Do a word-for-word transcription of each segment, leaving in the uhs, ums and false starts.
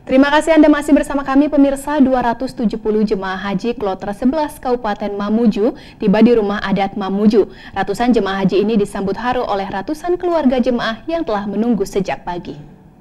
Terima kasih Anda masih bersama kami pemirsa. Dua ratus tujuh puluh jemaah haji Kloter sebelas Kabupaten Mamuju tiba di rumah adat Mamuju. Ratusan jemaah haji ini disambut haru oleh ratusan keluarga jemaah yang telah menunggu sejak pagi.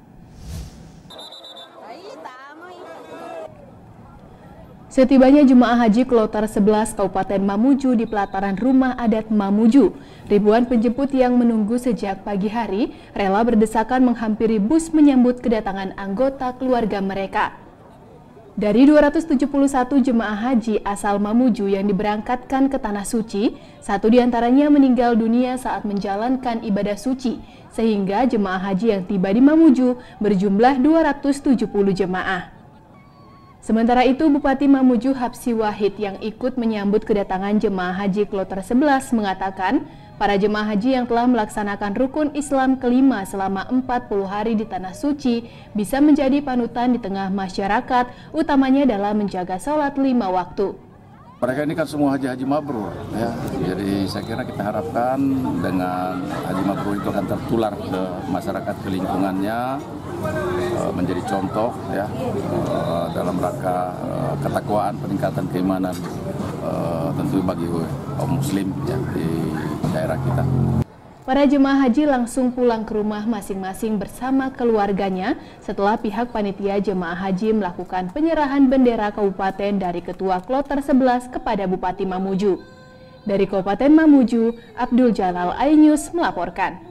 Setibanya jemaah haji Kloter sebelas Kabupaten Mamuju di pelataran rumah adat Mamuju, ribuan penjemput yang menunggu sejak pagi hari rela berdesakan menghampiri bus menyambut kedatangan anggota keluarga mereka. Dari dua ratus tujuh puluh satu jemaah haji asal Mamuju yang diberangkatkan ke Tanah Suci, satu diantaranya meninggal dunia saat menjalankan ibadah suci, sehingga jemaah haji yang tiba di Mamuju berjumlah dua ratus tujuh puluh jemaah. Sementara itu, Bupati Mamuju Hapsi Wahid yang ikut menyambut kedatangan jemaah haji Kloter sebelas mengatakan, para jemaah haji yang telah melaksanakan rukun Islam kelima selama empat puluh hari di Tanah Suci bisa menjadi panutan di tengah masyarakat, utamanya dalam menjaga sholat lima waktu. Mereka ini kan semua haji-haji mabrur, ya. Jadi saya kira kita harapkan dengan haji mabrur itu akan tertular ke masyarakat, ke lingkungannya, menjadi contoh ya dalam rangka ketakwaan, peningkatan keimanan tentu bagi kaum muslim ya di daerah kita. Para jemaah haji langsung pulang ke rumah masing-masing bersama keluarganya setelah pihak panitia jemaah haji melakukan penyerahan bendera kabupaten dari Ketua Kloter sebelas kepada Bupati Mamuju. Dari Kabupaten Mamuju, Abdul Jalal iNews melaporkan.